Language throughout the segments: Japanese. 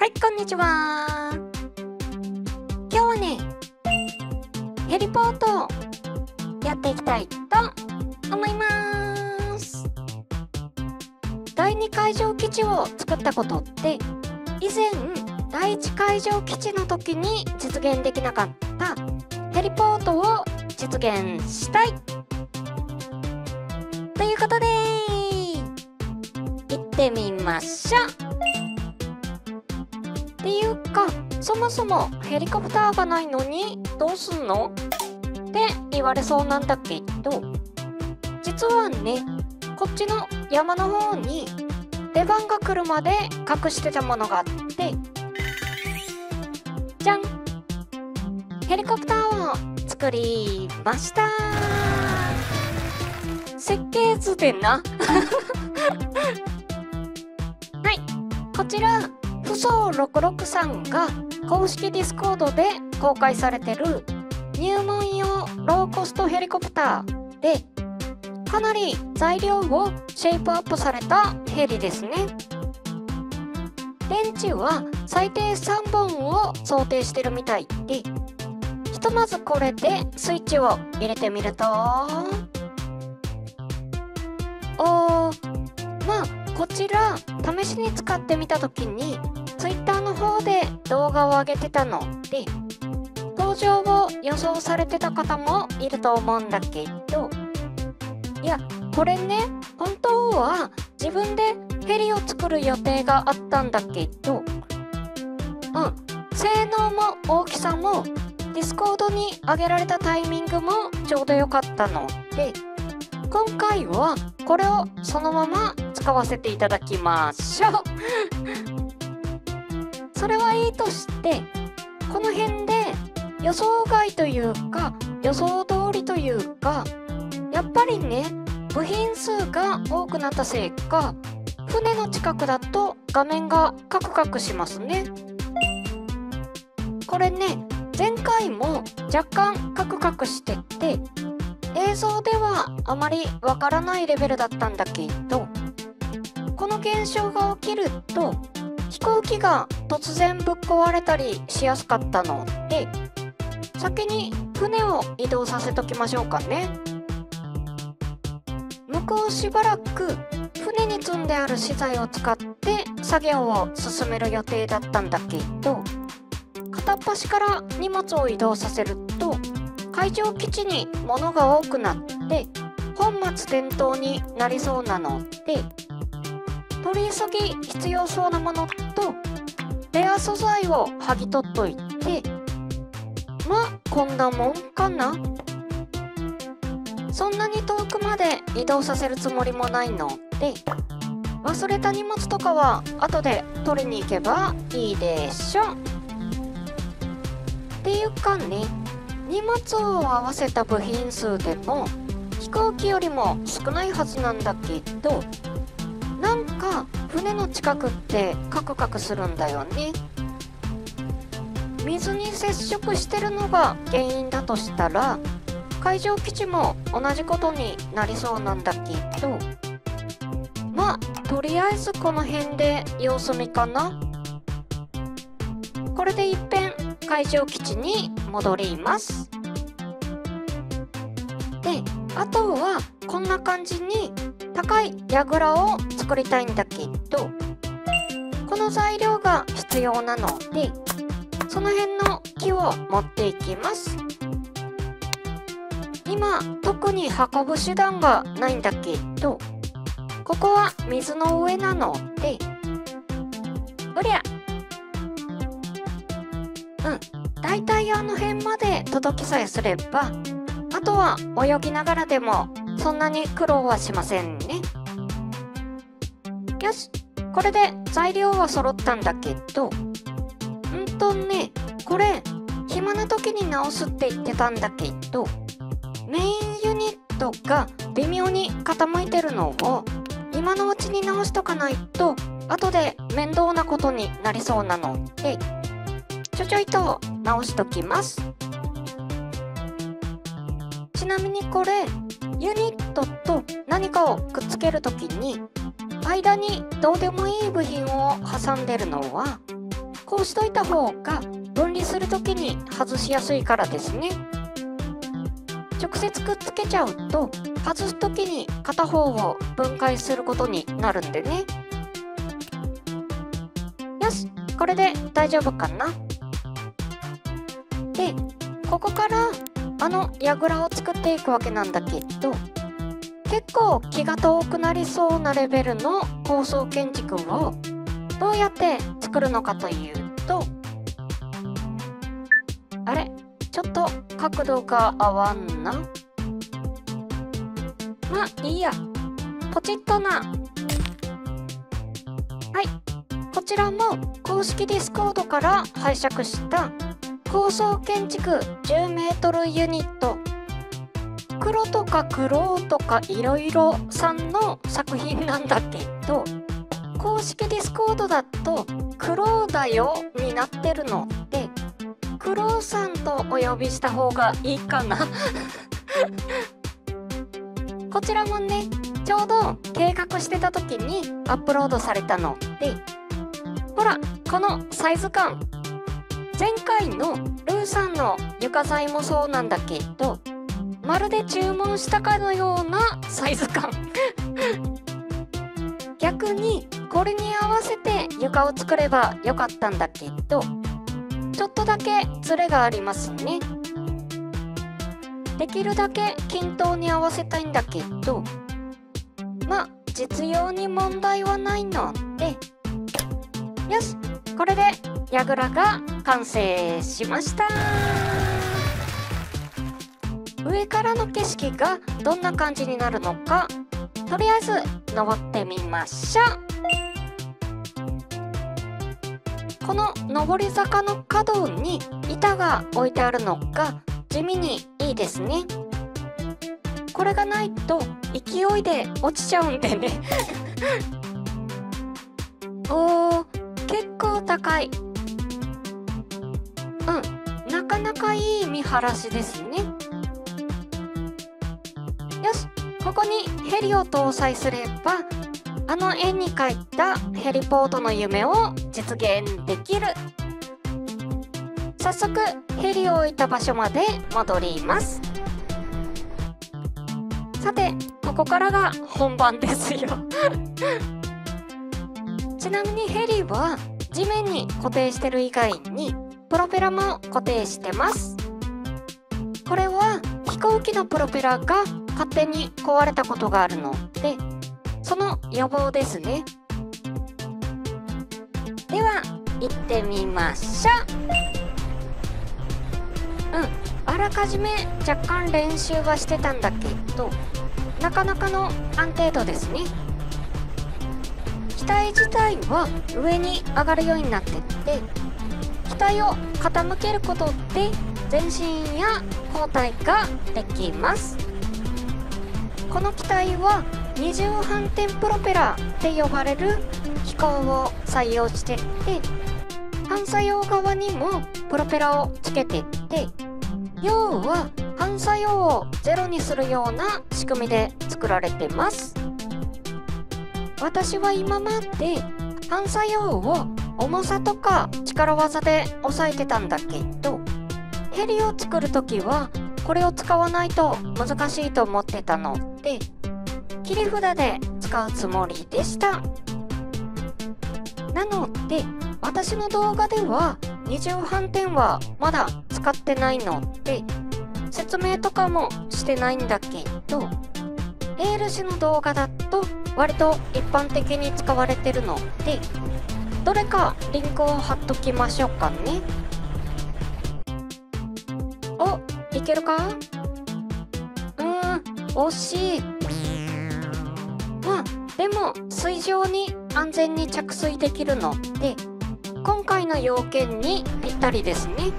はい、こんにちは。今日はね、ヘリポートをやっていきたいと思います。第2海上基地を作ったことって、以前、第1海上基地の時に実現できなかったヘリポートを実現したいということで、行ってみましょう。っていうか、そもそもヘリコプターがないのにどうすんのって言われそうなんだけど、実はね、こっちの山の方に出番が来るまで隠してたものがあって、じゃん、ヘリコプターを作りました。設計図でなはい、こちらフソ663が公式ディスコードで公開されてる入門用ローコストヘリコプターで、かなり材料をシェイプアップされたヘリですね。電池は最低3本を想定してるみたいで、ひとまずこれでスイッチを入れてみると、まあこちら試しに使ってみた時に Twitter の方で動画を上げてたので、登場を予想されてた方もいると思うんだけど、いやこれね、本当は自分でヘリを作る予定があったんだけど、性能も大きさもディスコードに上げられたタイミングもちょうど良かったので、今回はこれをそのまま使わせていただきましょうそれはいいとして、この辺で予想外というか予想通りというか、やっぱりね、部品数が多くなったせいか、船の近くだと画面がカクカクしますね。これね、前回も若干カクカクしてて、映像ではあまりわからないレベルだったんだけど、この現象が起きると飛行機が突然ぶっ壊れたりしやすかったので、先に船を移動させときましょうかね。向こうしばらく船に積んである資材を使って作業を進める予定だったんだけど、片っ端から荷物を移動させると海上基地に物が多くなって本末転倒になりそうなので、取り急ぎ必要そうなものとレア素材を剥ぎ取っといて、まあこんなもんかな。そんなに遠くまで移動させるつもりもないので、忘れた荷物とかは後で取りに行けばいいでしょ。っていうかね、荷物を合わせた部品数でも飛行機よりも少ないはずなんだけど、なんか船の近くってカクカクするんだよね。水に接触してるのが原因だとしたら、海上基地も同じことになりそうなんだけど、まあとりあえずこの辺で様子見かな。これでいっぺん海上基地に戻ります。で、あとはこんな感じに高い櫓を作りたいんだけど、この材料が必要なので、その辺の木を持っていきます。今特に運ぶ手段がないんだけど、ここは水の上なので、おりゃ、だいたいあの辺まで届きさえすれば、あとは泳ぎながらでもそんなに苦労はしませんね。よし、これで材料は揃ったんだけど、これ暇な時に直すって言ってたんだけど、メインユニットが微妙に傾いてるのを今のうちに直しとかないと後で面倒なことになりそうなので、ちょいと直しときます。ちなみにこれユニットと何かをくっつけるときに間にどうでもいい部品を挟んでるのはこうしといた方が分離するときに外しやすいからですね。直接くっつけちゃうと外すときに片方を分解することになるんでね。よし、これで大丈夫かな。で、ここから櫓を作っていくわけなんだけど、結構気が遠くなりそうなレベルの高層建築をどうやって作るのかというと、あれ、ちょっと角度が合わんな。まあいいや、ポチッとな。はい、こちらも公式ディスコードから拝借した高層建築10メートルユニット、黒とか黒とかいろいろさんの作品なんだけど、公式ディスコードだと黒だよになってるので、黒さんとお呼びした方がいいかなこちらもね、ちょうど計画してた時にアップロードされたので、ほらこのサイズ感、前回のルーさんの床材もそうなんだけど、まるで注文したかのようなサイズ感逆にこれに合わせて床を作ればよかったんだけど、ちょっとだけズレがありますね。できるだけ均等に合わせたいんだけど、まあ実用に問題はないので、よし、これで櫓が完成しました。上からの景色がどんな感じになるのか、とりあえず登ってみましょう。この上り坂の角に板が置いてあるのが地味にいいですね。これがないと勢いで落ちちゃうんでねおー、結構高い。なかなかいい見晴らしですね。よし、ここにヘリを搭載すれば、絵に描いたヘリポートの夢を実現できる。早速ヘリを置いた場所まで戻ります。さて、ここからが本番ですよちなみにヘリは地面に固定してる以外にプロペラも固定してます。これは飛行機のプロペラが勝手に壊れたことがあるので、その予防ですね。では行ってみましょう。あらかじめ若干練習はしてたんだけど、なかなかの安定度ですね。機体自体は上に上がるようになってて、機体を傾けることで前進や後退ができます。この機体は二重反転プロペラって呼ばれる機構を採用してて、反作用側にもプロペラをつけてって、要は反作用をゼロにするような仕組みで作られてます。私は今まで反作用を重さとか力技で抑えてたんだけど、ヘリを作るときはこれを使わないと難しいと思ってたので、切り札で使うつもりでした。なので私の動画では二重反転はまだ使ってないので説明とかもしてないんだけど、エール氏の動画だと割と一般的に使われてるので、どれかリンクを貼っときましょうかね。お、いけるか？惜しい。まあでも水上に安全に着水できるので今回の要件にぴったりですね。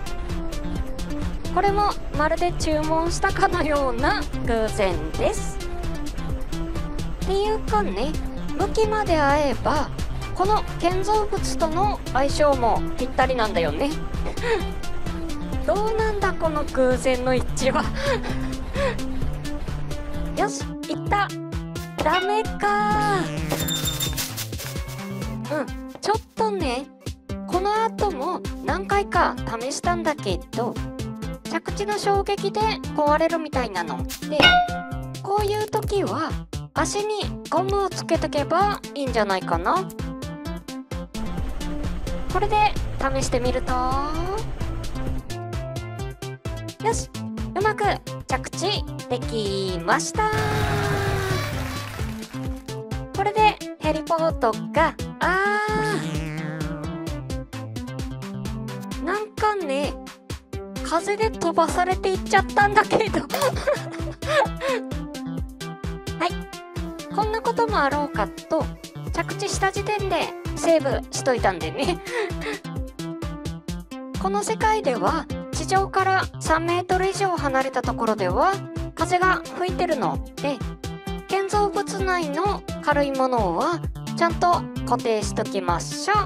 これもまるで注文したかのような偶然です。っていうかね、武器まで合えばこの建造物との相性もぴったりなんだよねどうなんだこの偶然の一致はよし、いった。ダメか。ちょっとね、この何回か試したんだけど、着地の衝撃で壊れるみたいなので、こういう時は足にゴムをつけとけばいいんじゃないかな。これで試してみると、よし、うまく着地できました。これでヘリポートがなんかね、風で飛ばされていっちゃったんだけどはい、こんなこともあろうかと着地した時点でセーブしといたんでねこの世界では地上から3メートル以上離れたところでは風が吹いてるので、建造物内の軽いものはちゃんと固定しときましょ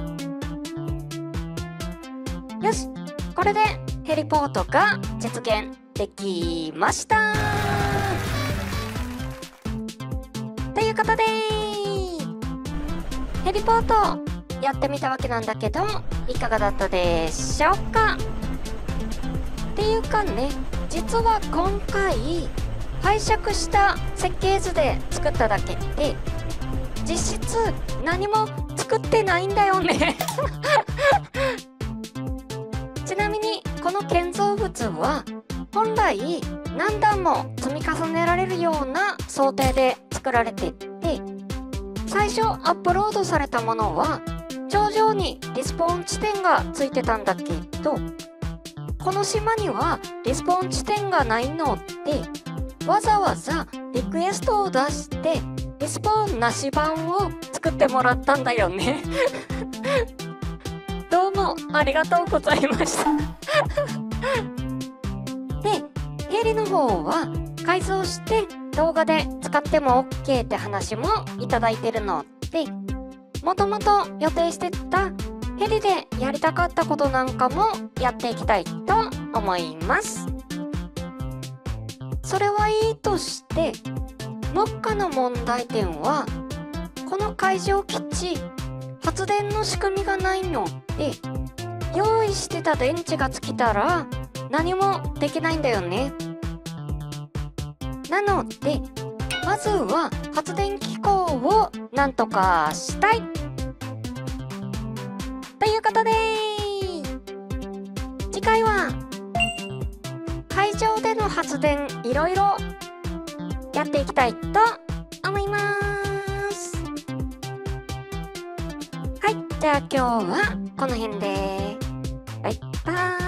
う。よし、これでヘリポートが実現できました。ということでヘリポートやってみたわけなんだけど、いかがだったでしょうか。っていうかね、実は今回拝借した設計図で作っただけで実質何も作ってないんだよねちなみにこの建造物は本来何段も積み重ねられるような想定で作られていて、最初アップロードされたものは頂上にリスポーン地点がついてたんだけど、この島にはリスポーン地点がないのでわざわざリクエストを出してリスポーンなし版を作ってもらったんだよねどうもありがとうございましたで、ヘリの方は改造して動画で使っても OK って話もいただいてるので、もともと予定してたヘリでやりたかったことなんかもやっていきたいと思います。それはいいとして、目下の問題点はこの海上基地発電の仕組みがないので、用意してた電池が尽きたら何もできないんだよね。なのでまずは発電機構をなんとかしたいということで、次回は海上での発電いろいろやっていきたいと思います。はい、じゃあ今日はこの辺でバイバーイ。